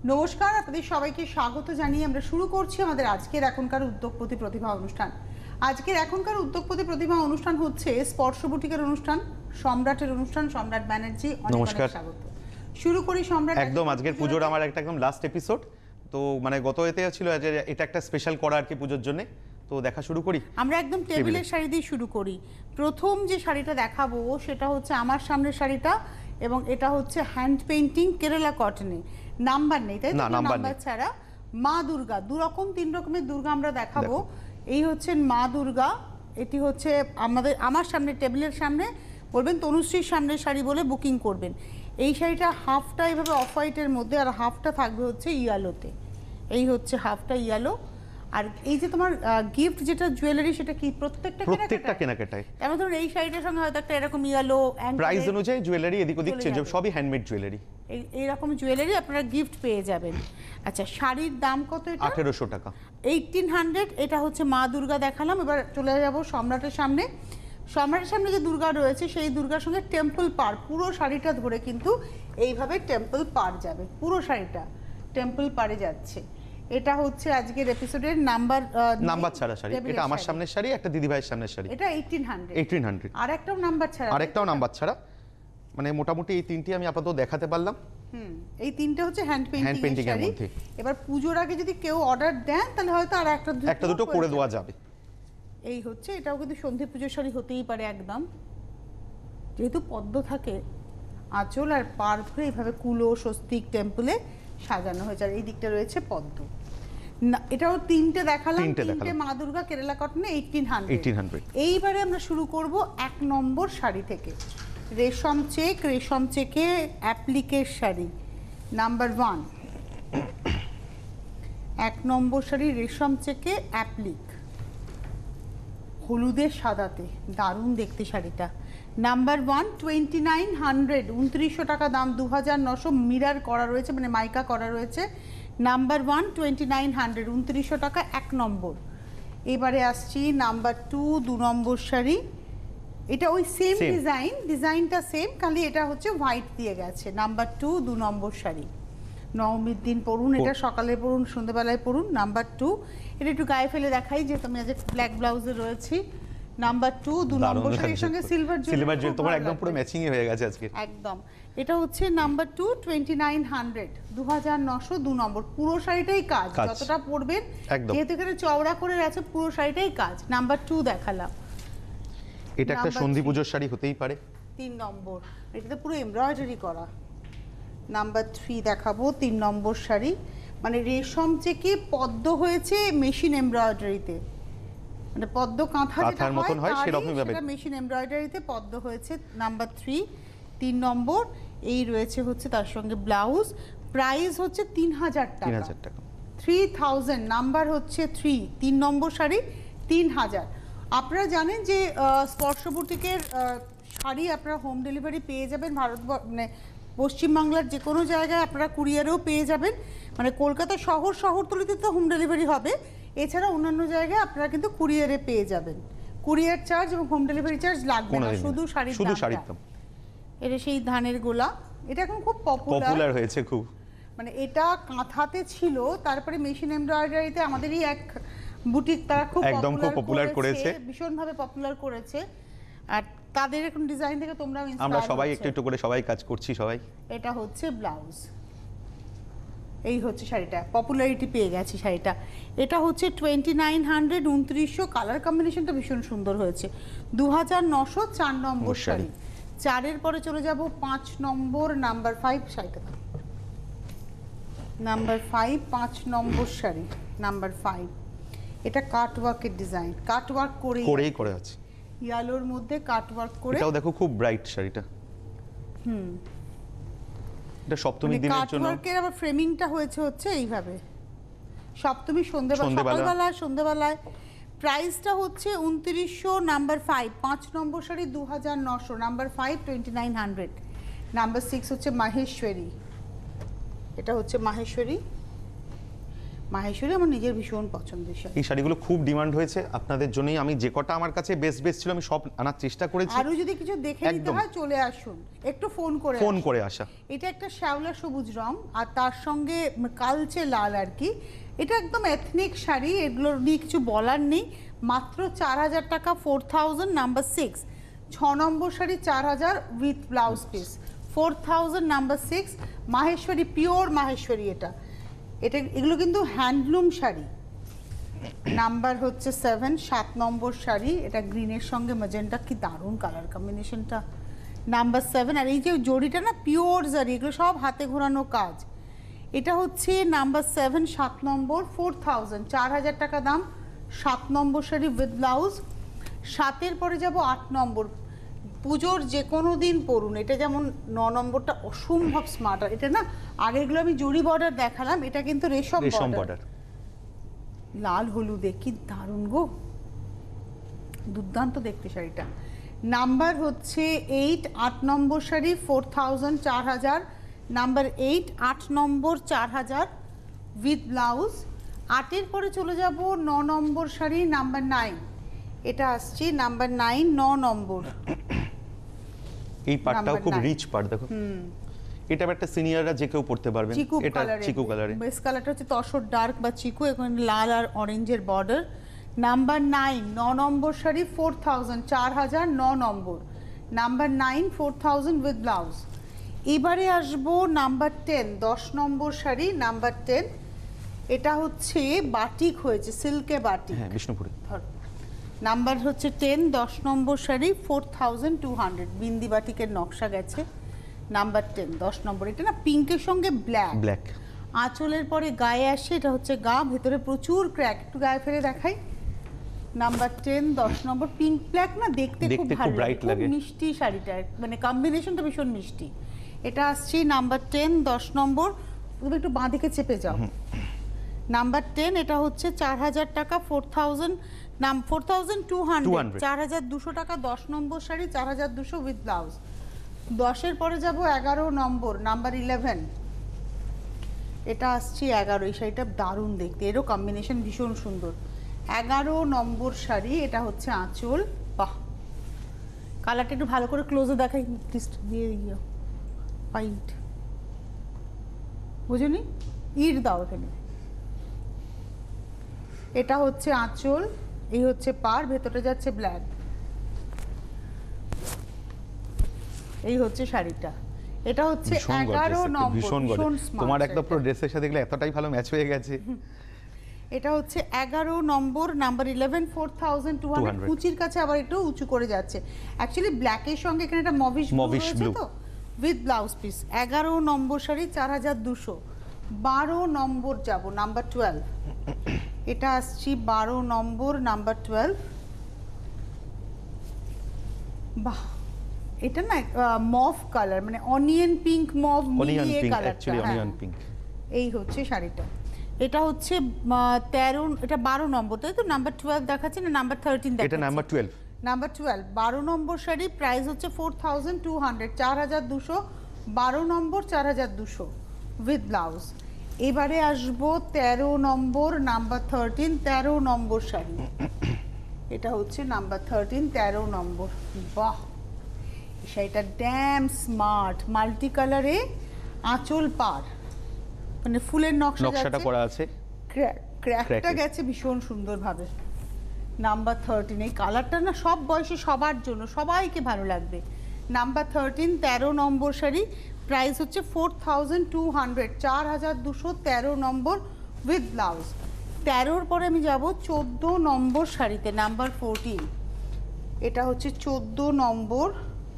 নমস্কার, আপনাদের সবাইকে স্বাগত জানিয়ে আমরা শুরু করছি আমাদের আজকের এখনকার উদ্যোগপতি প্রতিভা অনুষ্ঠান। আজকের এখনকার উদ্যোগপতি প্রতিভা অনুষ্ঠান হচ্ছে স্পর্শ বুটিকের অনুষ্ঠান, সম্রাটের অনুষ্ঠান। সম্রাট ব্যানার্জি, অনেক স্বাগত। শুরু করি সম্রাট। একদম আজকের পুজোর আমার একটা একদম লাস্ট এপিসোড, তো মানে গত এতে ছিল যে এটা একটা স্পেশাল করা আর কি পুজোর জন্য। তো দেখা শুরু করি, আমরা একদম টেবিলের শাড়ি দিয়ে শুরু করি। প্রথম যে শাড়িটা দেখাবো সেটা হচ্ছে আমার সামনের শাড়িটা, এবং এটা হচ্ছে হ্যান্ড পেইন্টিং কেরালা কটনে। নাম্বার নেই, তাই না? নাম্বার ছাড়া মা দুর্গা, তিন রকমের দুর্গা আমরা দেখাবো। এই হচ্ছে মা দুর্গা, এটি হচ্ছে আমার সামনে টেবিলের সামনে বলবেন তনুশ্রীর সামনের শাড়ি বলে বুকিং করবেন। এই শাড়িটা হাফটা এইভাবে অফ হোয়াইটের মধ্যে, আর হাফটা থাকবে হচ্ছে ইয়েলোতে। এই হচ্ছে হাফটা ইয়েলো। আর এই যে তোমার গিফট যেটা জুয়েলারি, সেটা কি প্রত্যেকটা কেনাকাটায়? যেমন ধরুন এই শাড়িটার সঙ্গে হয়তো একটা এরকম ইয়েলো প্রাইস অনুযায়ী জুয়েলারি এদিক ওদিক চেঞ্জ হবে, সবই হ্যান্ডমেড জুয়েলারি। এইরকম জুয়েলারি আপনারা গিফট পেয়ে যাবেন। আচ্ছা, শাড়ির দাম কত? এটা 1800 টাকা, 1800। এটা হচ্ছে মা দুর্গা দেখালাম। এবার চলে যাব সম্রাটের সামনে। সম্রাটের সামনে যে দুর্গা রয়েছে সেই দুর্গার সঙ্গে টেম্পল পার, পুরো শাড়িটা ধরে কিন্তু এইভাবে টেম্পল পার যাবে, পুরো শাড়িটা টেম্পল পারে যাচ্ছে। এটা হচ্ছে আজকের এপিসোডের নাম্বার ছাড়া শাড়ি। এটা আমার সামনের শাড়ি, একটা দিদি ভাইয়ের সামনের শাড়ি। এটা 1800। আরেকটাও নাম্বার ছাড়া, মানে মোটামুটি এই তিনটি আমি আপাতত দেখাতে পারলাম। এই তিনটে হচ্ছে হ্যান্ড পেইন্টিং এর মধ্যে। এবার পুজোর আগে যদি কেউ অর্ডার দেন তাহলে হয়তো আর একটা দুটো করে দেওয়া যাবে। এই হচ্ছে, এটাও কিন্তু সন্ধে পুজোর শাড়ি হতেই পারে একদম, যেহেতু পদ্ম থাকে আঁচল আর পার ধরে এইভাবে কুলো স্বস্তিক টেম্পলে সাজানো হয়েছে। আর এই দিকটা রয়েছে পদ্ম। এটাও তিনটে দেখালাম, তিনটে মা দুর্গা কেরালা কটনে 1800। এইবারে আমরা শুরু করব 1 নম্বর শাড়ি থেকে। রেশম চেকে অ্যাপ্লিকের শাড়ি নাম্বার 1। 1 নম্বর শাড়ি রেশম চেকে অ্যাপ্লিক, হলুদের সাদাতে, দারুণ দেখতে শাড়িটা। নাম্বার 1 2900, 2900 টাকা দাম, 2900 মিরার করা রয়েছে, মানে মাইকা করা রয়েছে। নাম্বার 1 2900, 2900 টাকা 1 নম্বর। এবারে আসছি নাম্বার 2, 2 নম্বর শাড়ি। এটা ওই সেম ডিজাইনটা সেম, খালি এটা হচ্ছে হোয়াইট দিয়ে গেছে। নাম্বার 2, 2 নম্বর শাড়ি। নবমীর দিন পরুন, এটা সকালে পরুন, সন্ধ্যেবেলায় পরুন। নাম্বার 2, এটা একটু গায়ে ফেলে দেখাই যে তুমি আজ ব্ল্যাক ব্লাউজে রয়েছি। নাম্বার 2, 2 নম্বর শাড়ির সঙ্গে সিলভার জুয়েলারি, তোমার একদম পুরো ম্যাচিং হয়ে গেছে আজকে একদম। এটা হচ্ছে নাম্বার 2 2900, 2900, 2 নম্বর। পুরো শাড়িটাই কাজ, যতটা পরবেন, যেহেতু এখানে চওড়া করে আছে, পুরো শাড়িটাই কাজ। নাম্বার 2 দেখালাম। এটা একটা সন্ধি পুজোর শাড়ি হতেই পারে। 3 নম্বর, এটাতে পুরো এমব্রয়ডারি করা। নাম্বার 3 দেখাবো, 3 নম্বর শাড়ি, মানে রেশম চেকে পদ্ম হয়েছে মেশিন এমব্রয়ডারিতে, মানে পদ্ম কাঁথা যেটা মতন হয় সেরকমই ভাবে মেশিন এমব্রয়ডারিতে পদ্ম হয়েছে। নাম্বার 3, 3 নম্বর। এই রয়েছে হচ্ছে তার সঙ্গে ব্লাউজ। প্রাইস হচ্ছে 3000 টাকা, 3000। নাম্বার হচ্ছে 3, 3 নম্বর শাড়ি 3000। আপনারা জানেন যে স্পর্শ বুটিকের শাড়ি আপনারা হোম ডেলিভারি পেয়ে যাবেন, মানে পশ্চিমবাংলার যে কোনো জায়গায় আপনারা কুরিয়ারেও পেয়ে যাবেন। মানে কলকাতা শহরতলিতে তো হোম ডেলিভারি হবে, এছাড়া অন্যান্য জায়গায় আপনারা কিন্তু কুরিয়ারে পেয়ে যাবেন। কুরিয়ার চার্জ এবং হোম ডেলিভারি চার্জ লাগবে না, শুধু শাড়ির দাম। এটা সেই ধানের গোলা, এটা এখন খুব পপুলার হয়েছে খুব। মানে এটা কাঁথাতে ছিল, তারপরে মেশিন এমব্রয়ডারিতে আমাদেরই এক বুটিক, তারা খুব পপুলার করেছে, ভীষণভাবে পপুলার করেছে। আর তাদের এখন ডিজাইন থেকে আমরা সবাই একটু করে সবাই কাজ করছি সবাই। এটা হচ্ছে ব্লাউজ, এই হচ্ছে শাড়িটা, পপুলারিটি পেয়ে গেছে শাড়িটা। এটা হচ্ছে 2900, 2900। কালার কম্বিনেশনটা ভীষণ সুন্দর হয়েছে। 2900, 4 নম্বর শাড়ি। 4-এর পরে চলে যাব 5 নম্বর, নাম্বার 5 শাড়িটা। নাম্বার 5, 5 নম্বর শাড়ি, নাম্বার 5। এটা কাটওয়ার্কের ডিজাইন, কাটওয়ার্ক করে আছে, ইয়েলোর মধ্যে কাটওয়ার্ক করে। এটাও দেখো খুব ব্রাইট শাড়িটা। এটা সপ্তমীর দিনের জন্য কাটওয়ার্কের আবার ফ্রেমিংটা হয়েছে হচ্ছে এইভাবে, সপ্তমী সন্ধ্যাবেলায়। প্রাইসটা হচ্ছে 2900। নাম্বার 5, 5 নম্বর শাড়ি 2900। নাম্বার 5 2900। নাম্বার 6 হচ্ছে মাহেশ্বরী, এটা হচ্ছে মাহেশ্বরী। মাহেশ্বরী আমার নিজের ভীষণ পছন্দের শাড়ি। এই শাড়িগুলো খুব ডিমান্ড হয়েছে আপনাদের জন্যই, আমি যে কটা আমার কাছে বেস্ট বেস্ট ছিল আমি সব আনার চেষ্টা করেছি। আরো যদি কিছু দেখে নিতে একদম। হয় চলে আসুন, একটু ফোন ফোন আসুন। করে আসা। এটা একটা শ্যাওলা সবুজ রং আর তার সঙ্গে কালচে লাল আর কি। এটা একদম এথনিক শাড়ি, এগুলো নিয়ে কিছু বলার নেই। মাত্র 4000 টাকা, 4000, নাম্বার 6, 6 নম্বর শাড়ি 4000 with blouse piece, 4000, number 6, Maheshwari, pure Maheshwari. এটা এটা এগুলো কিন্তু হ্যান্ডলুম শাড়ি। নাম্বার হচ্ছে 7, 7 নম্বর শাড়ি, এটা গ্রিনের সঙ্গে ম্যাজেন্টা, কি দারুণ কালার কম্বিনেশনটা। নাম্বার 7, আর এই যে জড়িটা না পিওর জারি, এগুলো সব হাতে ঘোরানো কাজ। এটা হচ্ছে নাম্বার 7, 7 নম্বর, 4000, 4000 টাকা দাম, 7 নম্বর শাড়ি উইথ ব্লাউজ। 7-এর পরে যাব 8 নম্বর, পুজোর যে কোনো দিন পরুন। এটা যেমন 9 নম্বরটা অসম্ভব স্মার্ট, আর এটা না আগেরগুলো আমি জরি বর্ডার দেখালাম, এটা কিন্তু রেশম বর্ডার, লাল হলুদে, কি দারুণ গো, দুর্দান্ত দেখতে শাড়িটা। নাম্বার হচ্ছে 8, 8 নম্বর শাড়ি, 4000, 4000, নাম্বার 8, 8 নম্বর, 4000 উইথ ব্লাউজ। 8-এর পরে চলে যাব 9 নম্বর শাড়ি, নাম্বার 9, এটা আসছে নাম্বার 9, 9 নম্বর। এই পাটটাও খুব রিচ পাট, দেখো এটা একটা সিনিয়ররা যে কেউ পড়তে পারবেন। এটা চিকু কালারে, বেস কালারটা হচ্ছে তসর ডার্ক বা চিকু, এখানে লাল আর অরেঞ্জের বর্ডার। নাম্বার 9, 9 নম্বর শাড়ি, 4000, 4000, 9 নম্বর, নাম্বার 9, 4000 উইথ ব্লাউজ। এবারে আসবো নাম্বার 10, 10 নম্বর শাড়ি, নাম্বার 10, এটা হচ্ছে বাটিক হয়েছে, সিল্কে বাটিক, হ্যাঁ বিষ্ণুপুরে। নাম্বার হচ্ছে 10, 10 নম্বর শাড়ি, 4200, বিন্দি বাটিকের নকশা গেছে। নাম্বার 10, 10 নম্বর, এটা না পিঙ্কের সঙ্গে ব্ল্যাক। আঁচলের পরে গায়ে আসে, এটা হচ্ছে গা, ভেতরে প্রচুর ক্র্যাক, একটু গায়ে ফেলে দেখাই। নাম্বার 10, 10 নম্বর, পিঙ্ক ব্ল্যাক না, দেখতে খুব ভালো লাগে, খুব মিষ্টি শাড়িটা, মানে কম্বিনেশনটা ভীষণ মিষ্টি। এটা আসছে নাম্বার 10, 10 নম্বর, তুমি একটু বাঁ দিকে চেপে যাও। নাম্বার 10, এটা হচ্ছে 4000 টাকা, 4200, 4200 টাকা, 10 নম্বর শাড়ি, 4200 উইথ ব্লাউজ। 10-এর পরে যাব 11 নম্বর, নাম্বার 11, এটা আসছে 11, এই শাড়িটা দারুণ দেখতে, এরও কম্বিনেশন ভীষণ সুন্দর। 11 নম্বর শাড়ি, এটা হচ্ছে আঁচল, বাহ, কালারটা একটু ভালো করে ক্লোজে দেখাই, দিয়ে দিও হোয়াইট, বুঝুনি, ইট দাও এখানে। এটা হচ্ছে আঁচল, এই হচ্ছে পার, ভেতরে যাচ্ছে ব্ল্যাক, এই হচ্ছে শাড়িটা। এটা হচ্ছে 11 নম্বর, ভীষণ স্মার্ট। তোমার একদম পুরো ড্রেসের সাথে দেখলে এতটাই ভালো ম্যাচ হয়ে গেছে। এটা হচ্ছে 11 নম্বর, নাম্বার 11, 4200, কুচির কাছে আবার একটু উঁচু করে যাচ্ছে। অ্যাকচুয়ালি ব্ল্যাকের সঙ্গে এখানে একটা মভিশ ব্লু তো, উইথ ব্লাউজ পিস। 11 নম্বর শাড়ি, 4200। 12 নম্বর যাব, নাম্বার 12, এটা আসছি 12 নম্বর, নাম্বার 12, বাহ, এটা না মভ কালার, মানে অনিয়ন পিঙ্ক মভ মিলিয়ে কালারটা, অনিয়ন পিঙ্ক। এই হচ্ছে শাড়িটা। এটা হচ্ছে 13, এটা 12 নম্বর, তাই তো? নাম্বার 12 দেখাচ্ছে না, নাম্বার 13 দেখাচ্ছে, এটা নাম্বার 12, নাম্বার 12, 12 নম্বর শাড়ি, প্রাইস হচ্ছে 4200, 4200, 12 নম্বর, 4200 উইথ ব্লাউজ। এবারে আসবো 13 নম্বর, নাম্বার 13, 13 নম্বর শাড়ি, এটা হচ্ছে নাম্বার 13, 13 নম্বর, বাহ, এই শাড়িটা ড্যাম স্মার্ট, মাল্টি কালারে আঁচল পার, মানে ফুলের নকশাটা করা আছে, ক্র্যাকটা গেছে ভীষণ সুন্দরভাবে। নাম্বার 13, এই কালারটা না সব বয়সে সবার জন্য, সবাইকে ভালো লাগবে। নাম্বার 13, 13 নম্বর শাড়ি, প্রাইস হচ্ছে 4200, 4200, 13 নম্বর উইথ ব্লাউজ। 13-র পরে আমি যাব 14 নম্বর শাড়িতে, নাম্বার 14, এটা হচ্ছে 14 নম্বর,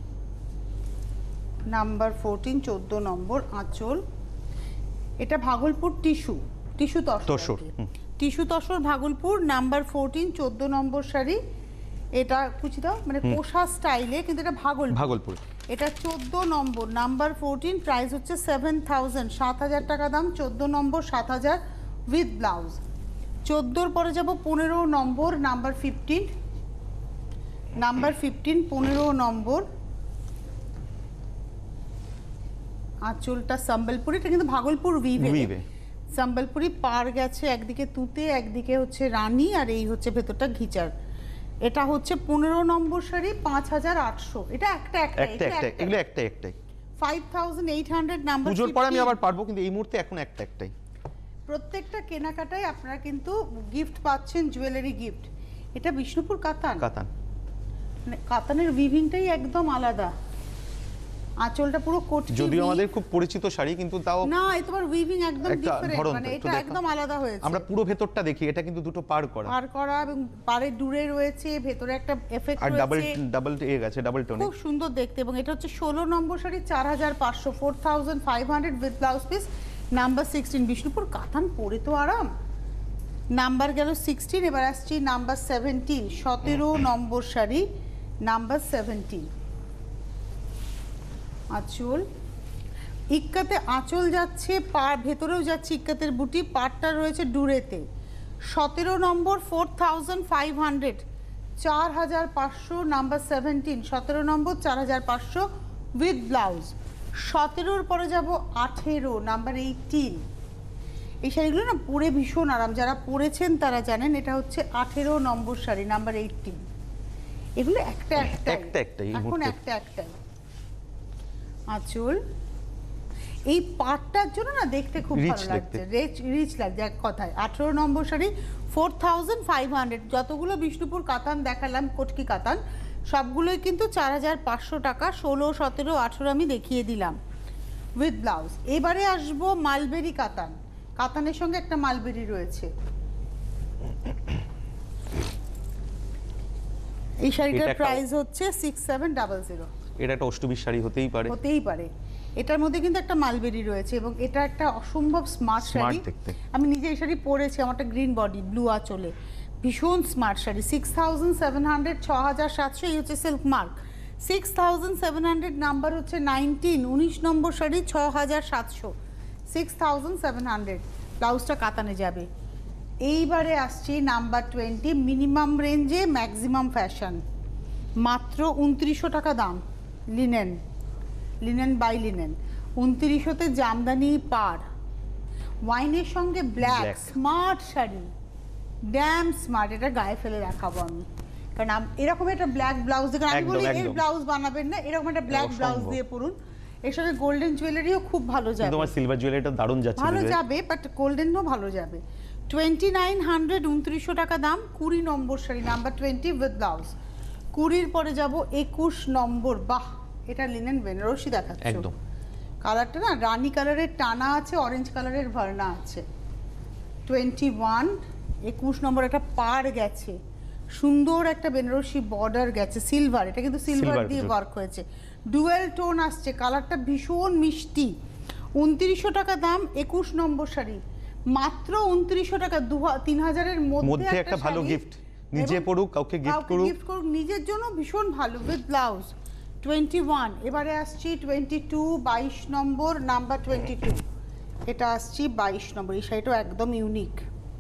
নাম্বার 14, 14 নম্বর, আঁচল, এটা Bhagalpur tissue tussar, tissue tussar Bhagalpur, number 14, 14 নম্বর শাড়ি, এটা কুচি দাও, মানে কোষা স্টাইলে, কিন্তু এটা ভাগলপুর। এটা 14 নম্বর, নাম্বার 14, প্রাইস হচ্ছে 7000, 7000 টাকা দাম, 14 নম্বর, 7000 উইথ ব্লাউজ। 14-র পরে যাব 15 নম্বর, নাম্বার 15, নাম্বার 15, 15 নম্বর, আঁচলটা সম্বলপুরি, এটা কিন্তু ভাগলপুর উইভে, সম্বলপুরি পার গেছে, একদিকে তুতে একদিকে হচ্ছে রানী, আর এই হচ্ছে ভেতরটা ঘিচার। এটা হচ্ছে 15 নম্বর শাড়ি, 5800। এটা একটা এগুলো একটাই 5800 নাম্বার। পুজোর পর আমি আবার পারবো, কিন্তু এই মুহূর্তে এখন একটাই। প্রত্যেকটা কেনাকাটায় আপনারা কিন্তু গিফট পাচ্ছেন, জুয়েলারি গিফট। এটা বিষ্ণুপুর কাতান, মানে কাতানের উইভিংটাই একদম আলাদা। আঁচলটা পুরো কোটি, যদিও আমাদের খুব পরিচিত শাড়ি, কিন্তু তাও না, এই তোমার উইভিং একদম ডিফারেন্ট, মানে এটা একদম আলাদা হয়েছে। আমরা পুরো ভেতরটা দেখি, এটা কিন্তু দুটো পার করা এবং পারে ডুরে রয়েছে, ভেতরে একটা এফেক্ট রয়েছে, আর ডাবল গেছে, ডাবল টোনে, খুব সুন্দর দেখতে। এবং এটা হচ্ছে 16 নম্বর শাড়ি, 4500, 4500 with blouse piece, number 16। Bishnupur katan পরে তো আরাম। নাম্বার গেল 16, এবার আসছি নাম্বার 17, 17 নম্বর শাড়ি, নাম্বার 17। আঁচল, ইক্কাতে আঁচল যাচ্ছে, পার ভেতরেও যাচ্ছে ইক্কাতের বুটি, পাটটা রয়েছে ডুরেতে। 17 নম্বর 4500, 4500, নাম্বার 17। 17 নম্বর 4500 উইথ ব্লাউজ। 17-র পরে যাব 18, নাম্বার 18। এই শাড়িগুলো না পরে ভীষণ আরাম, যারা পরেছেন তারা জানেন। এটা হচ্ছে 18 নম্বর শাড়ি, নাম্বার 18। এগুলো একটাই এখন একটাই। আঁচল, এই পাটটার জন্য না দেখতে খুব ভালো লাগছে, রিচ লাগছে এক কথায়। 18 নম্বর শাড়ি, 4500। যতগুলো বিষ্ণুপুর কাতান দেখালাম, কটকি কাতান, সবগুলোই কিন্তু 4500 টাকা। 16, 17, 18 আমি দেখিয়ে দিলাম উইথ ব্লাউজ। এবারে আসবো মালবেরি কাতান। কাতানের সঙ্গে একটা মালবেরি রয়েছে। এই শাড়িটার প্রাইস হচ্ছে 6700। এটা একটা অষ্টমীর শাড়ি হতেই পারে। এটার মধ্যে কিন্তু একটা মালবেরি রয়েছে এবং এটা একটা অসম্ভব স্মার্ট শাড়ি। আমি নিজে এই শাড়ি পরেছি, আমারটা গ্রিন বডি, ব্লু আঁচলে, ভীষণ স্মার্ট শাড়ি। 6700, 6700। এই হচ্ছে সিল্ক মার্ক, 6700, নাম্বার হচ্ছে 19, 19 নম্বর শাড়ি, 6700, 6700। ব্লাউজটা কাতানে যাবে। এইবারে আসছি নাম্বার 20, মিনিমাম রেঞ্জে ম্যাক্সিমাম ফ্যাশন, মাত্র 2900 টাকা দাম। লিনেন বাই লিনেন, 2900-তে জামদানি পার, ওয়াইনের সঙ্গে ব্ল্যাক, স্মার্ট শাড়ি, ড্যাম স্মার্ট। এটা গায়ে ফেলে দেখাবো আমি, কারণ এরকম একটা ব্ল্যাক ব্লাউজ দেখে আমি বলি এর ব্লাউজ বানাবেন না, এরকম একটা ব্ল্যাক ব্লাউজ দিয়ে পরুন। এর সঙ্গে গোল্ডেন জুয়েলারিও খুব ভালো যাবে। তোমার সিলভার জুয়েলারিটা দারুণ যাচ্ছে, ভালো যাবে, বাট গোল্ডেনও ভালো যাবে। 2900, 2900 টাকা দাম। 20 নম্বর শাড়ি, নাম্বার 20 উইথ ব্লাউজ। 20-র পরে যাব 21 নম্বর। বাহ, এটা লিনেন বেনারসি দেখাচ্ছে একদম। কালারটা না রানী কালারের টানা আছে, অরেঞ্জ কালারের ভার্না আছে। 21, 21 নম্বর একটা পার গেছে, সুন্দর একটা বেনারসি বর্ডার গেছে, সিলভার। এটা কিন্তু সিলভার দিয়ে ওয়ার্ক হয়েছে, ডুয়েল টোন আসছে, কালারটা ভীষণ মিষ্টি। 2900 টাকা দাম। 21 নম্বর শাড়ি, মাত্র 2900 টাকা। 3000-এর মধ্যে একটা ভালো গিফট, নিজে পড়ুক, কাউকে গিফট করুক, নিজের জন্য ভীষণ ভালো উইথ ব্লাউজ। 21, এবারে আসছি 22, 22 নম্বর, নাম্বার 22। এটা আসছি 22 নম্বর। এই শাড়িটা একদম ইউনিক।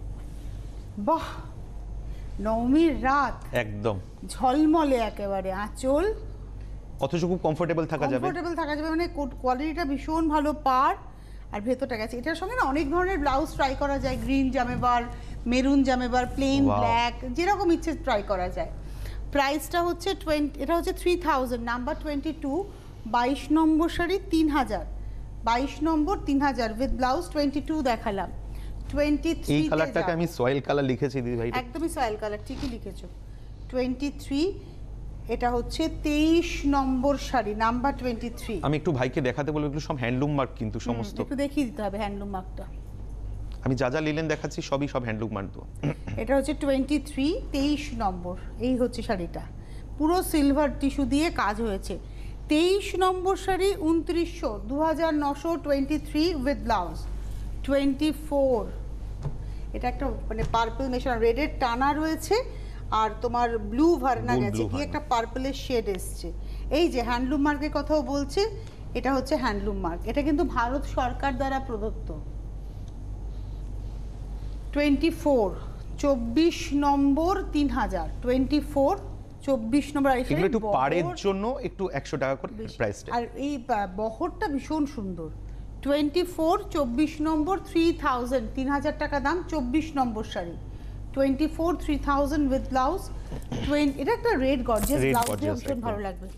বাহ, নবমীর রাত একদম ঝলমলে একেবারে। আঁচল, অথচ খুব কমফোর্টেবল থাকা যাবে, মানে কোয়ালিটিটা ভীষণ ভালো। পার আর ভেতরটা গেছে। এটার সঙ্গে না অনেক ধরনের ব্লাউজ ট্রাই করা যায়, green jamawar, maroon jamawar, plain black, যেরকম ইচ্ছে ট্রাই করা যায়। প্রাইসটা হচ্ছে এটা হচ্ছে 3000, নাম্বার 22, 22 নম্বর শাড়ি, 3000, 22 নম্বর 3000 উইথ ব্লাউজ। 22 দেখালাম। 23 এই কালারটাকে আমি সয়েল কালার লিখেছি দিদি ভাই, একদমই সয়েল কালার, ঠিকই লিখেছো। 23, এটা হচ্ছে 23 নম্বর শাড়ি, নাম্বার 23। আমি একটু ভাইকে দেখাতে বলবো, এগুলো সব হ্যান্ডলুম মার্ক কিন্তু সমস্ত, একটু দেখিয়ে দিতে হবে হ্যান্ডলুম মার্কটা। আমি যা যা লিলেন দেখাচ্ছি সব হ্যান্ডলুম মার্ক দেবো। এটা হচ্ছে 23, 23 নম্বর। এই হচ্ছে শাড়িটা, পুরো সিলভার টিস্যু দিয়ে কাজ হয়েছে। 23 নম্বর শাড়ি, 2900, 2900, 23 উইথ ব্লাউজ। 24, এটা একটা মানে পার্পল মেশানো, রেডের টানা রয়েছে আর তোমার ব্লু ভার্না গেছে, কি একটা পার্পলের শেড এসছে। এই যে হ্যান্ডলুম মার্কের কথাও বলছে, এটা হচ্ছে হ্যান্ডলুম মার্ক। এটা কিন্তু ভারত সরকার দ্বারা প্রদত্ত। 24, 24 নম্বর, 3000। 24, 24 নম্বর। এগুলো একটু পাড়ের জন্য একটু 100 টাকা করে প্রাইসটা। আর এই বহরটা ভীষণ সুন্দর। 24 24 নম্বর 3000 3000 টাকা দাম 24 নম্বর শাড়ি 24 3000 উইথ ব্লাউজ। এটা একটা রেড গর্জিয়াস ব্লাউজ দিয়ে ভীষণ ভালো লাগবে।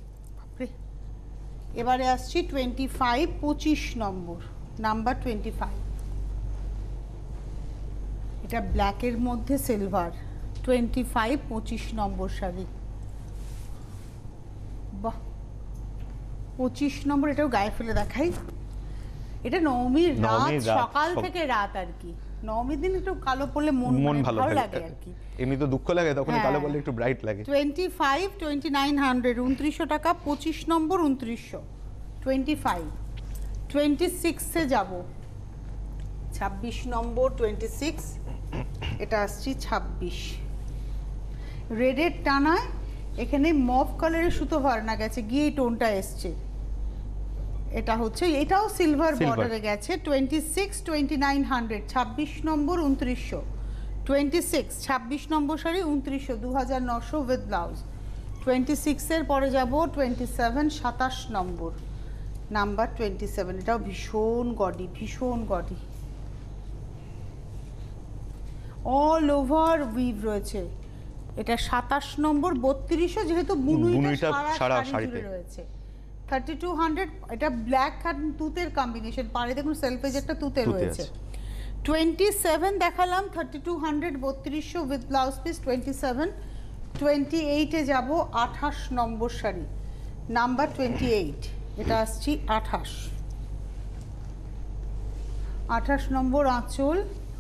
এবারে আসছি 25 25 নম্বর নাম্বার 25, এটা ব্ল্যাকের মধ্যে সিলভার 25 25 নম্বর শাড়ি। বাহ 25 নম্বর, এটাও গায়ে ফেলে দেখাই। এটা নবমীর রাত, সকাল থেকে রাত আর কি। নবমীর দিন একটু কালো পরলে মন ভালো লাগে আর কি। এমনি তো দুঃখ লাগে, তখন কালো পরলে একটু ব্রাইট লাগে। 25 2900 2900 টাকা 25 নম্বর 2900। 25 26 এ যাব, 26 নম্বর 26, এটা আসছি 26 রেডের টানায়। এখানে মভ কালারের সুতো ভরানো গেছে গিয়ে এই টোনটা এসছে। এটা হচ্ছে, এটাও সিলভার বর্ডারে গেছে। 26 2900 26 নম্বর 2900। 26 26 নম্বর শাড়ি 2900 2900 উইথ ব্লাউজ। 26 এর পরে যাব 27 27 নম্বর নাম্বার 27, এটাও ভীষণ গডি, ভীষণ গডি, অল ওভার উইভ রয়েছে। এটা 27 নম্বর 3200, যেহেতু বুনুইটা সারা শাড়িতে রয়েছে। 3200, এটা ব্ল্যাক আর তুতের কম্বিনেশন, পারে দেখুন সেলফেজ একটা তুতে রয়েছে। 27 দেখালাম 3200 3200 উইথ ব্লাউজ পিস 27। 28 এ যাব 28 নম্বর শাড়ি নাম্বার 28, এটা আসছি 28 28 নম্বর আঁচল,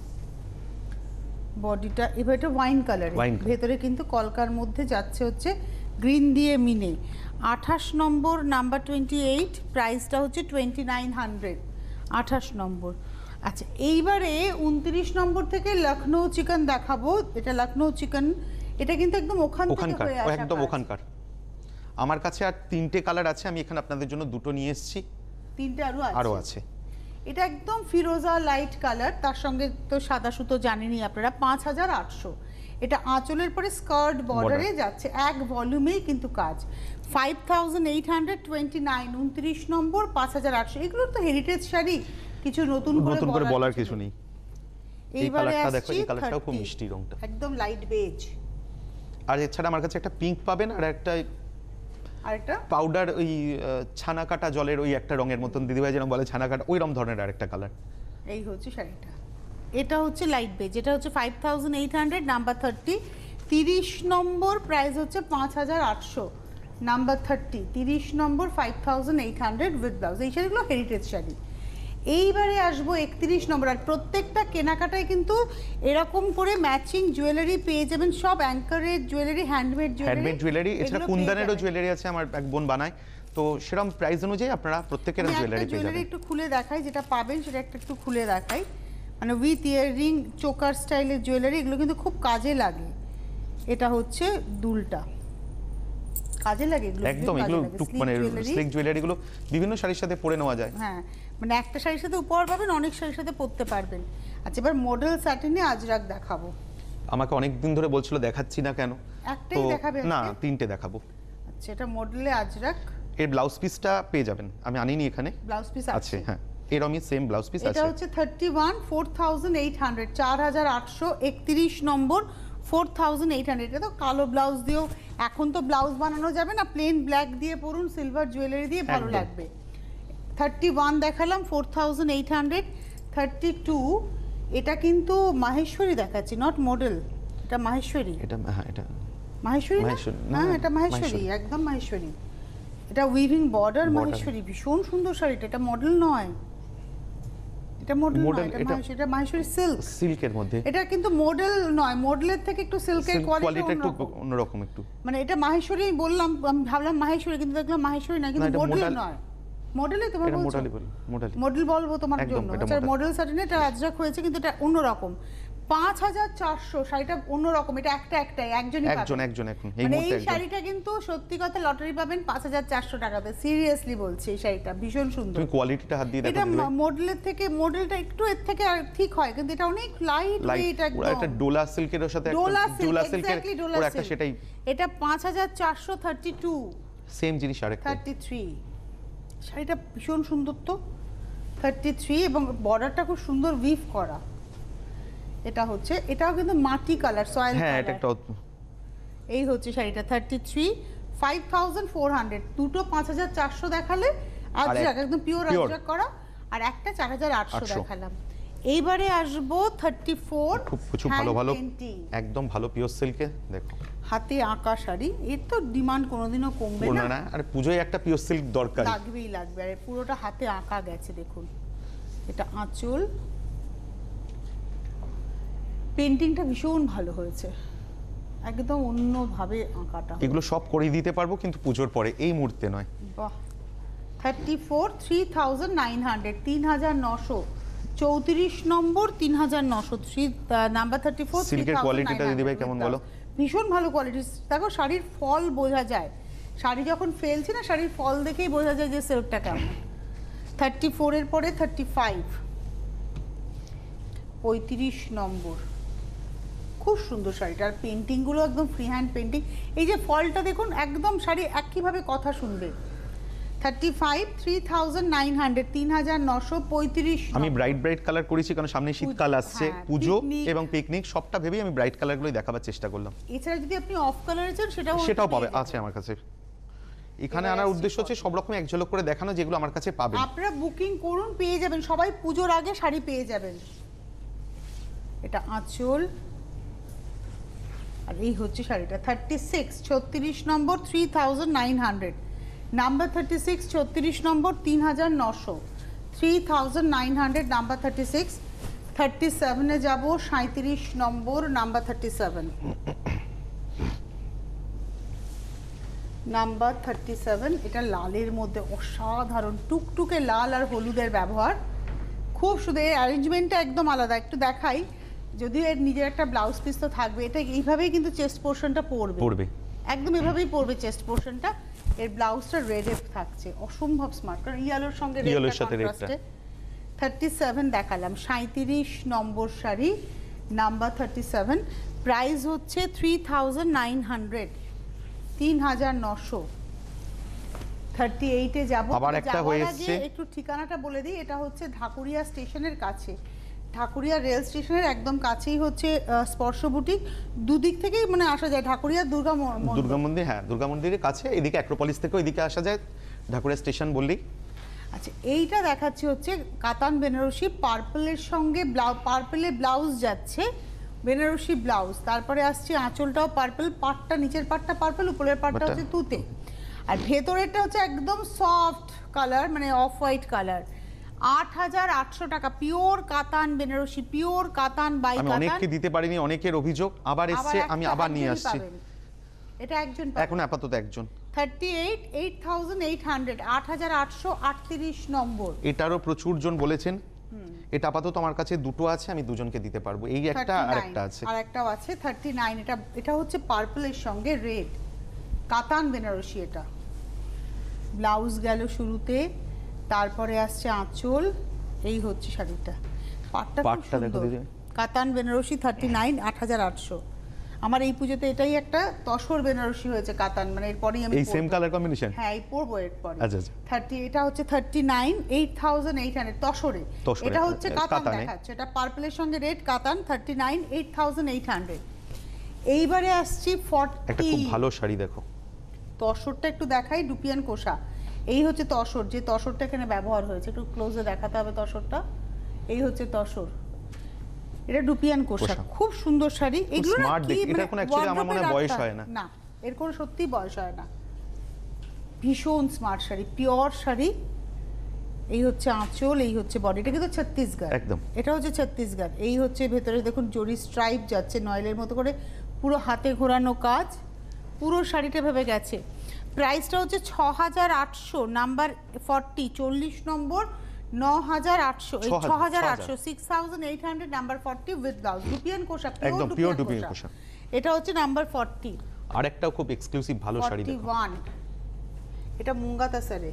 বডিটা এবার এটা ওয়াইন কালার, ভেতরে কিন্তু কলকার মধ্যে যাচ্ছে হচ্ছে গ্রিন দিয়ে মিনে। 28 নম্বর নাম্বার 28, প্রাইসটা হচ্ছে 2900 28 নম্বর। আচ্ছা এইবারে 29 নম্বর থেকে লখনৌ চিকেন দেখাবো। এটা লখনৌ চিকেন, এটা কিন্তু একদম ওখানকার, একদম ওখানকার। আমার কাছে আর 3টে কালার আছে, আমি এখানে আপনাদের জন্য 2টো নিয়ে এসেছি। 3টে আরো আছে। এটা একদম ফিরোজা লাইট কালার, তার সঙ্গে তো সাদা সুতো জানেনই আপনারা। 5800, এটা আঁচলের পরে স্কার্ট বর্ডারে যাচ্ছে, এক ভলিউমেই কিন্তু কাজ। 5829 29 নম্বর 5800। এগুলো তো হেরিটেজ শাড়ি, কিছু নতুন করে বলার কিছু নেই। এইবারে দেখো এই কালারটাও খুব মিষ্টি, রংটা একদম লাইট বেজ। আর এছাড়া আমার কাছে একটা পিঙ্ক পাবেন, আর একটা পাউডার, ওই ছানা কাটা জলের ওই একটা রঙের মতন, দিদিভাই যেরকম বলে ছানা কাটা, ওই রকম ধরনের আরেকটা কালার। এই হচ্ছে শাড়িটা, এটা হচ্ছে লাইট বেজ, এটা হচ্ছে 5800 নাম্বার 30। 30 নম্বর প্রাইস হচ্ছে 5800 নাম্বার 30। 30 number 5800 with blouse. এই শাড়িগুলো হেরিটেজ শাড়ি। এইবারে আসবো 31 নম্বর। আর প্রত্যেকটা কেনাকাটায় কিন্তু এরকম করে ম্যাচিং জুয়েলারি পেয়ে যাবেন, সব অ্যাঙ্কারের জুয়েলারি, হ্যান্ডমেড জুয়েলারি। এছাড়া কুন্দনেরও জুয়েলারি আছে, আমার এক বোন বানায়, তো সেরকম প্রাইস অনুযায়ী আপনারা প্রত্যেকের জুয়েলারি পেয়ে যাবেন। একটু খুলে দেখাই, যেটা পাবেন সেটা একটু খুলে দেখাই। মানে উইথ ইয়াররিং, চোকার স্টাইলের জুয়েলারি, এগুলো কিন্তু খুব কাজে লাগে। এটা হচ্ছে দুলটা, কাজে লাগে এগুলো একদম। এগুলো মানে স্লিক জুয়েলারি গুলো বিভিন্ন শাড়ির সাথে পরে নেওয়া যায়। হ্যাঁ, মানে একটা শাড়ির সাথে উপহার পাবেন, অনেক শাড়ির সাথে পরতে পারবেন। আচ্ছা এবার মডেল স্যাটিনে আজরাক দেখাবো। আমাকে অনেক দিন ধরে বলছিল দেখাচ্ছি না কেন, একটাই দেখাবেন না 3টে দেখাবো। আচ্ছা এটা মডেলে আজরাক, এর ব্লাউজ পিসটা পেয়ে যাবেন, আমি আনিনি এখানে, ব্লাউজ পিস আছে। হ্যাঁ এরকমই সেম ব্লাউজ পিস আছে। এটা হচ্ছে 31 4800 4831 নম্বর 4800। এটা তো কালো ব্লাউজ দিয়েও, এখন তো ব্লাউজ বানানো যাবে না, প্লেন ব্ল্যাক দিয়ে পরুন, সিলভার জুয়েলারি দিয়ে ভালো লাগবে। 31 দেখালাম 4800। 32, এটা কিন্তু মাহেশ্বরী দেখাচ্ছি, নট মডেল, এটা মাহেশ্বরী। এটা হ্যাঁ, এটা মাহেশ্বরী না, হ্যাঁ এটা মাহেশ্বরী, একদম মাহেশ্বরী। এটা উইভিং বর্ডার মাহেশ্বরী, ভীষণ সুন্দর শাড়িটা। এটা মডেল নয়, এটা মডেল নয়, এটা মাহেশ্বরী সিল্কের মধ্যে। এটা কিন্তু মডেল নয়, মডেলের থেকে একটু সিল্কের কোয়ালিটি একটু অন্যরকম একটু। মানে এটা মাহেশ্বরী বললাম, আমি ভাবলাম মাহেশ্বরী, কিন্তু দেখলাম মাহেশ্বরী না, কিন্তু মডেল নয়। মডেলে তোমার বলছো, মডেল বলবো তোমার জন্য। আচ্ছা মডেল স্যাটিনে এটা আজরাক হয়েছে, কিন্তু এটা অন্যরকম। 5400, শাড়িটা অন্যরকম, এটা একটাই একজন মানে এই শাড়িটা কিন্তু সত্যি কথা লটারি পাবেন 5400 টাকাতে, সিরিয়াসলি বলছি। এই শাড়িটা ভীষণ সুন্দর, তুমি কোয়ালিটিটা হাত দিয়ে দেখো। এটা মডেলের থেকে, মডেলটা একটু এর থেকে আর ঠিক হয়, কিন্তু এটা অনেক লাইট ওয়েট, একদম এটা ডোলা সিল্কের সাথে ডোলা সিল্কের ওর একটা, সেটাই। এটা 5432, সেম জিনিস আরেকটা 33। শাড়িটা ভীষণ সুন্দর তো, 33 এবং বর্ডারটা খুব সুন্দর উইভ করা। এটা হচ্ছে, এটাও কিন্তু মাটি কালার, সয়েল কালার। হ্যাঁ, এটা একটা এই হচ্ছে শাড়িটা 33, 5400, দুটো 5400 দেখালে আজরাক, একদম পিওর আজরাক করা, আর একটা 4800 দেখালাম। এইবারে আসবো 34, খুব ভালো ভালো একদম ভালো পিওর সিল্কে। দেখো হাতে আঁকা শাড়ি, এর তো ডিমান্ড কোনোদিনও কমবে না। আর পুজোয় একটা পিওর সিল্ক দরকার, লাগবেই লাগবে। আর পুরোটা হাতে আঁকা গেছে দেখুন। এটা আঁচল, পেন্টিংটা ভীষণ ভালো হয়েছে, একদম অন্যভাবে আঁকাটা। এগুলো সব করে দিতে পারবো, কিন্তু পুজোর পরে, এই মুহূর্তে নয়। বাহ। 34, 3900, 3900, 34 নম্বর 3900, নাম্বার 34। সিল্কের কোয়ালিটিটা দিদি ভাই কেমন বলো? ভীষণ ভালো কোয়ালিটি। দেখো শাড়ির ফল বোঝা যায়, শাড়ি যখন ফেলছি না, শাড়ির ফল দেখেই বোঝা যায় যে সিল্কটা কেমন। 34 এর পরে 35, 35 নম্বর, খুব সুন্দর শাড়িটা। আর পেন্টিংগুলো একদম ফ্রি হ্যান্ড পেন্টিং। এই যে ফলটা দেখুন, একদম শাড়ি একইভাবে কথা শুনবে। 35, 3900, 3935। আমি ব্রাইট কালার করেছি কারণ সামনে শীতকাল আসছে, পুজো এবং পিকনিক সবটা ভেবেই আমি ব্রাইট কালারগুলোই দেখাবার চেষ্টা করলাম। এছাড়া যদি আপনি অফ কালারে চান সেটাও পাবে, আছে আমার কাছে। এখানে আনার উদ্দেশ্য হচ্ছে সব রকম এক ঝলক করে দেখানো, যেগুলো আমার কাছে পাবেন। আপনারা বুকিং করুন, পেয়ে যাবেন, সবাই পুজোর আগে শাড়ি পেয়ে যাবেন। এটা আঁচল, আর এই হচ্ছে শাড়িটা 36, 36 নম্বর 3900, নাম্বার 36, 36 নম্বর 3900, 3900, নাম্বার 36। 37-এ যাব, 37 নম্বর, নাম্বার 37, নাম্বার 37। এটা লালের মধ্যে অসাধারণ টুকটুকে লাল আর হলুদের ব্যবহার, খুব সুন্দর। এর অ্যারেঞ্জমেন্টটা একদম আলাদা, একটু দেখাই। যদিও এর নিজের একটা ব্লাউজ পিস তো থাকবে, এটা এইভাবেই কিন্তু চেস্ট পোর্শনটা পড়বে, একদম এভাবেই পড়বে চেস্ট পোর্শনটা। এর ব্লাউজটা রেডে থাকছে, অসম্ভব স্মার্ট, কারণ ইয়েলোর সঙ্গে রেডের সাথে কন্ট্রাস্টে। 37 দেখালাম, 37 নম্বর শাড়ি, নাম্বার 37। প্রাইস হচ্ছে 3900, 3900। 38-এ যাব। আবার একটা হয়েছে, একটু ঠিকানাটা বলে দিই। এটা হচ্ছে ঢাকুরিয়া স্টেশনের কাছে, ঢাকুরিয়া রেল স্টেশনের একদম কাছেই হচ্ছে স্পর্শ বুটিক। দুদিক থেকেই মানে আসা যায়, ঢাকুরিয়া দুর্গা মন্দির, হ্যাঁ দুর্গা মন্দিরের কাছে, এদিকে অ্যাক্রোপলিস থেকে ওইদিকে আসা যায়, ঢাকুরিয়া স্টেশন বললেই। আচ্ছা, এইটা দেখাচ্ছি হচ্ছে কাতান বেনারসি, পার্পলের সঙ্গে পার্পলে ব্লাউজ যাচ্ছে, বেনারসি ব্লাউজ। তারপরে আসছে আঁচলটাও পার্পল, পাটটা নিচের পাটটা পার্পল, উপরের পাটটা হচ্ছে তুতে, আর ভেতরেরটা হচ্ছে একদম সফট কালার, মানে অফ হোয়াইট কালার। 8800 টাকা, পিওর কাতান বেনারসি, পিওর কাতান বাই কাতান। আমি অনেককে দিতে পারিনি, অনেকের অভিযোগ আবার এসেছে, আমি আবার নিয়ে আসছি। এটা একজন এখন আপাতত একজন। 38, 8800, 8838 নম্বর। এটারও প্রচুর জন বলেছেন। এটা আপাতত আমার কাছে দুটো আছে, আমি দুজনকে দিতে পারবো, এই একটা আর একটা আছে, আর একটাও আছে 39। এটা হচ্ছে পার্পলের সঙ্গে রেড, কাতান বেনারসি। এটা ব্লাউজ গেল শুরুতে, তারপরে আসছে আঁচল, এই হচ্ছে শাড়িটা। পাটটা দেখো দিদি, কাতান বেনারসি 39, 8800। আমার এই পুজোতে এটাই একটা তসর বেনারসি হয়েছে কাতান, মানে এরপরেই আমি এই সেম কালার কম্বিনেশন, হ্যাঁ এই পরবো এরপরে। আচ্ছা আচ্ছা। 30, এটা হচ্ছে 39, 8800 তসরে। এটা হচ্ছে কাতান দেখাচ্ছে, এটা পার্পলের সঙ্গে রেড, কাতান 39, 8800। এইবারে আসছি 40, একটা খুব ভালো শাড়ি দেখো, তসরটা একটু দেখাই, ডুপিয়ান কোষা। এই হচ্ছে তসর, যে তসরটা এখানে ব্যবহার হয়েছে, একটু ক্লোজে দেখাতে হবে তসরটা। এই হচ্ছে তসর, এটা ডুপিয়ান কোষা, খুব সুন্দর শাড়ি। এগুলো না কি এটা কোন অ্যাকচুয়ালি আমার মনে হয় বয়স হয় না, না এর কোনো সত্যি বয়স হয় না। ভীষণ স্মার্ট শাড়ি, পিওর শাড়ি। এই হচ্ছে আঁচল, এই হচ্ছে বডি। এটা কিন্তু ছত্তিশগড়, একদম এটা হচ্ছে ছত্তিশগড়। এই হচ্ছে ভেতরে দেখুন জরি স্ট্রাইপ যাচ্ছে নয়েলের মতো করে, পুরো হাতে ঘোরানো কাজ, পুরো শাড়িটা ভেবে গেছে। প্রাইসটা হচ্ছে 6800, নাম্বার 40, 40 নম্বর, 9800, 6800, 6800, number 40 with blouse, dupion kosa, একদম পিওর ডুপিয়ান কোষা। এটা হচ্ছে নাম্বার 40। আরেকটাও খুব এক্সক্লুসিভ ভালো শাড়ি দেখো, 41, এটা মুঙ্গা তাসারে,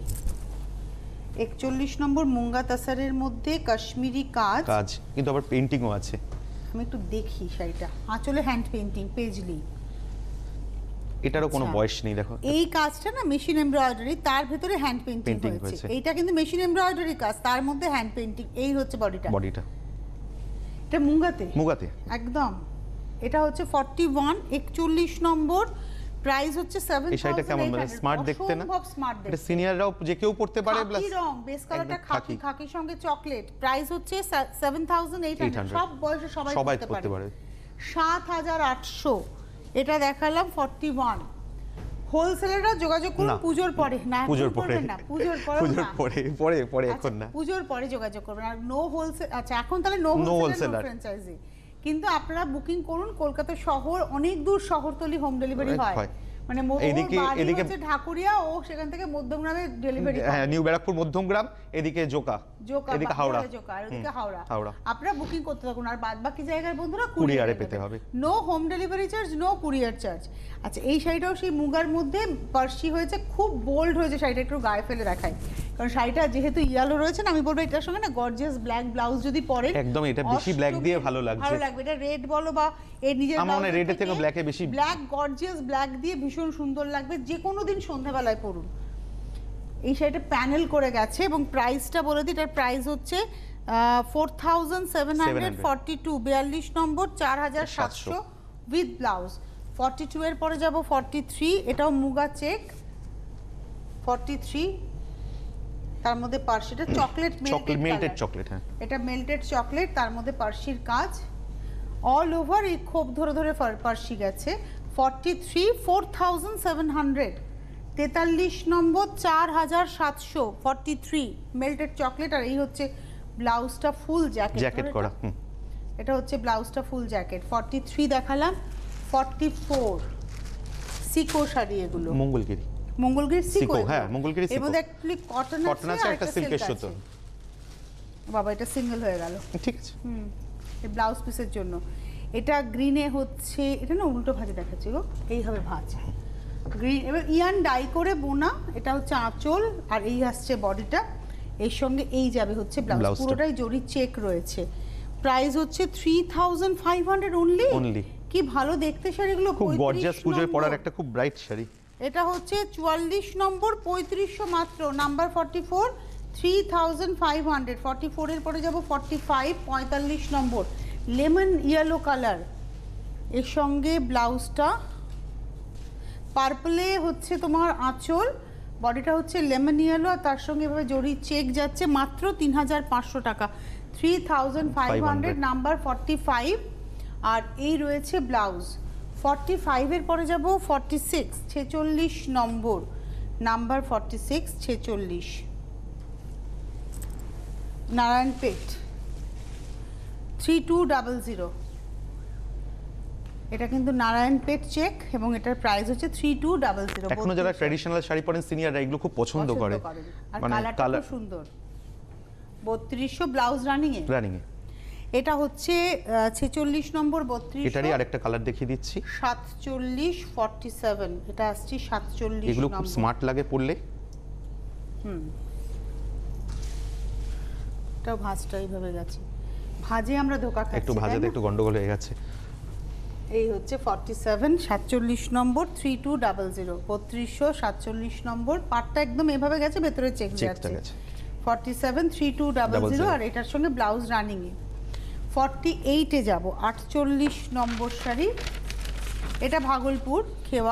41 নম্বর মুঙ্গা তাসারের মধ্যে কাশ্মীরি কাজ, কিন্তু আবার পেইন্টিংও আছে। আমি একটু দেখি শাড়িটা। আঁচলে হ্যান্ড পেইন্টিং, পেজলি। এটারও কোনো বয়স নেই দেখো। এই কাজটা না মেশিন এমব্রয়ডারি, তার ভিতরে হ্যান্ড পেইন্টিং হয়েছে। এইটা কিন্তু মেশিন এমব্রয়ডারি কাজ, তার মধ্যে হ্যান্ড পেইন্টিং। এই হচ্ছে বডিটা। এটা মুগাতে একদম। এটা হচ্ছে 41 41 নম্বর, প্রাইস হচ্ছে 7000। এই শাড়িটা কেমন, মানে স্মার্ট দেখতে না? খুব স্মার্ট দেখতে। এটা সিনিয়ররাও যে কেউ পড়তে পারে। প্লাস খাকি রং, বেস কালারটা খাকি, খাকির সঙ্গে চকলেট। প্রাইস হচ্ছে 7800। সব বয়সে সবাই পড়তে পারে। 7800। এটা দেখালাম 41। হোলসেলাররা যোগাযোগ করুন পূজোর পরে। না পূজোর পরে না, পূজোর পরে এখন না, পূজোর পরে যোগাযোগ করবেন। আর নো হোলসেল, আচ্ছা এখন তাহলে নো হোলসেলার ফ্র্যাঞ্চাইজি। কিন্তু আপনারা বুকিং করুন, কলকাতা শহর অনেক দূর, শহরতলি হোম ডেলিভারি হয়। মানে এদিকে ঢাকুরিয়া ও সেখান থেকে মধ্যমগ্রামে ডেলিভারি। হ্যাঁ, নিউ ব্যারাকপুর মধ্যমগ্রাম, এদিকে জোকা, এদিকে হাওড়া, এদিকে হাওড়া। আপনারা বুকিং করতে থাকুন। আর বাদবাকি জায়গার বন্ধুরা কুরিয়ারে পেতে হবে। No home delivery charge, no courier charge. আচ্ছা, এই শাড়িটাও সেই মুগার মধ্যে পার্সি হয়েছে, খুব বোল্ড হয়েছে শাড়িটা। একটু গায়ে ফেলে দেখাই, কারণ শাড়িটা যেহেতু ইয়েলো রয়েছে না, আমি বলবো এটার সঙ্গে না গর্জিয়াস ব্ল্যাক ব্লাউজ যদি পরেন, একদম এটা বেশি ব্ল্যাক দিয়ে ভালো লাগবে। এটা রেড বলো বা এর নিজের আমার মনে রেড থেকে ব্ল্যাকে বেশি, ব্ল্যাক গর্জিয়াস ব্ল্যাক দিয়ে ভীষণ সুন্দর লাগবে। যে কোনো দিন সন্ধ্যাবেলায় পরুন। এই শাড়িটা প্যানেল করে গেছে এবং প্রাইসটা বলে দিই, এটার প্রাইস হচ্ছে 4742, 42 নম্বর, 4700 উইথ ব্লাউজ। 42 এর পরে যাব 43। এটাও মুগা চেক। 43, তার মধ্যে পার্সিটা চকলেট মেল্টেড চকলেট। হ্যাঁ, এটা মেল্টেড চকলেট, তার মধ্যে পার্সির কাজ অল ওভার। এই খোপ ধরে ধরে পার্সি গেছে। 43, 4700। 43 নম্বর, 4700। 43 মেল্টেড চকলেট। আর এই হচ্ছে ব্লাউজটা ফুল জ্যাকেট করা। এটা হচ্ছে ব্লাউজটা ফুল জ্যাকেট। 43 দেখালাম। 44 সিকো শাড়ি, এগুলো মঙ্গলগিরি সিকো। হ্যাঁ, মঙ্গলগিরি সিকো। এর মধ্যে অ্যাকচুয়ালি কটন আছে আর একটা সিল্কের সুতো। বাবা, এটা সিঙ্গেল হয়ে গেল। ঠিক আছে। এই ব্লাউজ পিসের জন্য। এটা গ্রিনে হচ্ছে, এটা না উল্টো ভাঁজে দেখাচ্ছি গো, এইভাবে ভাঁজ গ্রিন। এবার ইয়ান ডাই করে বোনা। এটা হচ্ছে আঁচল, আর এই আসছে বডিটা। এর সঙ্গে এই যাবে হচ্ছে ব্লাউজ। পুরোটাই জরি চেক রয়েছে। প্রাইস হচ্ছে 3500 অনলি। কি ভালো দেখতে শাড়িগুলো, খুব গর্জিয়াস, পূজোয় পরার একটা খুব ব্রাইট শাড়ি। এটা হচ্ছে 44 নম্বর, 3500 মাত্র। নাম্বার 44, 3500। 44 এর পরে যাব 45, 45 নম্বর, লেমন ইয়েলো কালার। এর সঙ্গে ব্লাউজটা পার্পলে হচ্ছে তোমার আঁচল, বডিটা হচ্ছে লেমন ইয়েলো, আর তার সঙ্গে এভাবে জরি চেক যাচ্ছে। মাত্র 3500 টাকা। 3500, নাম্বার 45। আর এই রয়েছে ব্লাউজ। 45 এর পরে যাব 46, 46 নম্বর, নাম্বার 46, 46, নারায়ণপেট, 3200। এটা কিন্তু নারায়ণপেট চেক এবং এটার প্রাইস হচ্ছে 3200। এখনো যারা ট্র্যাডিশনাল শাড়ি পরেন সিনিয়ররা এগুলো খুব পছন্দ করে। আর কালারটা খুব সুন্দর। 3200 ব্লাউজ রানিং এ। এটা হচ্ছে 46 নম্বর, 32। এটারই আরেকটা কালার দেখিয়ে দিচ্ছি। 47, 47। এটা আসছে 47 নম্বর। এগুলো খুব স্মার্ট লাগে পরলে। এটাও ভাঁজটা এইভাবে গেছে। ভাঁজে আমরা ধোকা খাচ্ছি, একটু ভাঁজেতে একটু গন্ডগোল হয়ে গেছে। এই হচ্ছে 47, 47 নম্বর, 3200। 3200, 47 নম্বর। পাটটা একদম এভাবে গেছে, ভেতরে চেক যাচ্ছে। 47, 3200। আর এটার সঙ্গে ব্লাউজ রানিং এ। 48 এ যাব, 48 নম্বর শাড়ি। এটা ভাগলপুর খেওয়া।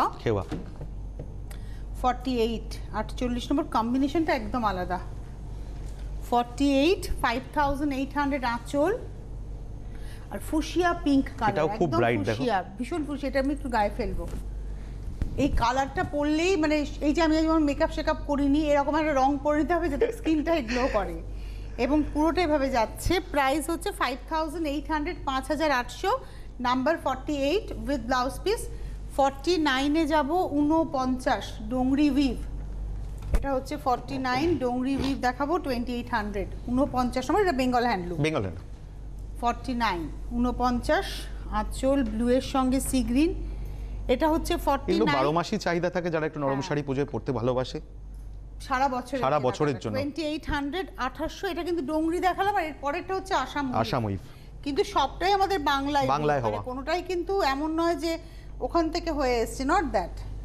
48, 48 নম্বর, কম্বিনেশনটা একদম আলাদা। 48, 5800 আঁচল, আর ফুশিয়া পিঙ্ক কালার। এটাও খুব ব্রাইট, দেখো ভীষণ ফুশিয়া। এটা আমি একটু গায়ে ফেলবো। এই কালারটা পরলেই মানে এই যে আমি যেমন মেকআপ শেকআপ করিনি, এরকম একটা রং পরে নিতে হবে যাতে স্কিনটা গ্লো করে। এবং পুরোটা এভাবে যাচ্ছে। প্রাইস হচ্ছে 5800, 5800, নাম্বার 48 উইথ ব্লাউজ পিস। 49 এ যাব, 49 ডোংরি উইভ। এটা হচ্ছে 49 ডোংরি উইভ দেখাবো, 2800। 49 নম্বর, এটা বেঙ্গল হ্যান্ডলুম। 49, 49 আঁচল ব্লু এর সঙ্গে সি গ্রিন। এটা হচ্ছে 49। 12 মাসই চাহিদা থাকে যারা একটু নরম শাড়ি পুজোয় পরতে ভালোবাসে, সারা বছরের জন্য। 2800, 2800। এটা কিন্তু ডোংরি দেখালাম, আর এর পরেরটা হচ্ছে আসাম উইভ। কিন্তু সবটাই আমাদের বাংলায় হওয়া, কোনোটাই কিন্তু এমন নয় যে ওখান থেকে হয়ে এসছে, নট দ্যাট।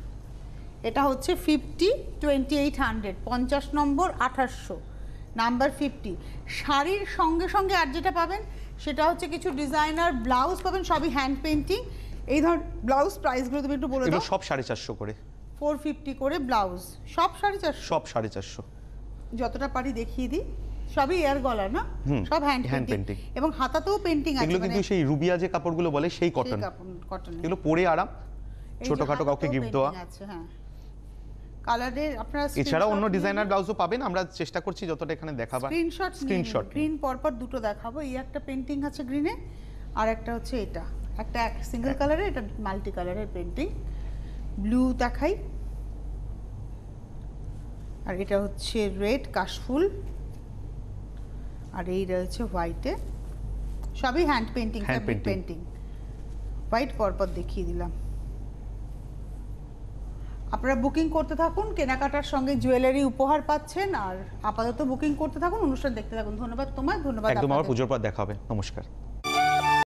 এটা হচ্ছে 50 2800 50 নম্বর 2800 নাম্বার 50। শাড়ির সঙ্গে সঙ্গে আর যেটা পাবেন সেটা হচ্ছে কিছু ডিজাইনার ব্লাউজ পাবেন, সবই হ্যান্ড পেইন্টিং। এই ধর ব্লাউজ প্রাইসগুলো তুমি একটু বলে দাও। এগুলো সব 450 করে, 450 করে ব্লাউজ, সব 450, সব 450। যতটা পারি দেখিয়ে দিই। সবই এয়ার গলা না, সব হ্যান্ড পেইন্টিং এবং হাতাতেও পেইন্টিং আছে। এগুলো কিন্তু সেই রুবিয়া যে কাপড়গুলো বলে সেই কটন, এগুলো পরে আরাম, ছোটখাটো কাউকে গিফট দেওয়া আছে। হ্যাঁ, কালারের আপনারা এছাড়া অন্য ডিজাইনার ব্লাউজও পাবেন। আমরা চেষ্টা করছি যতটা এখানে দেখাবার। স্ক্রিনশট গ্রিন পরপর দুটো দেখাবো। এই একটা পেইন্টিং আছে গ্রিনে, আর একটা হচ্ছে এটা, একটা সিঙ্গেল কালারের, এটা মাল্টি কালারের পেইন্টিং। ব্লু দেখাই, আর এটা হচ্ছে রেড কাশফুল, আর এই রয়েছে হোয়াইটে। সবই hand painting, fabric painting. White পরপর দেখিয়ে দিলাম। আপনারা বুকিং করতে থাকুন, কেনাকাটার সঙ্গে জুয়েলারি উপহার পাচ্ছেন। আর আপাতত বুকিং করতে থাকুন, অনুষ্ঠান দেখতে থাকুন। ধন্যবাদ তোমায়, ধন্যবাদ। একদম, আমার পুজোর পর দেখা হবে। নমস্কার।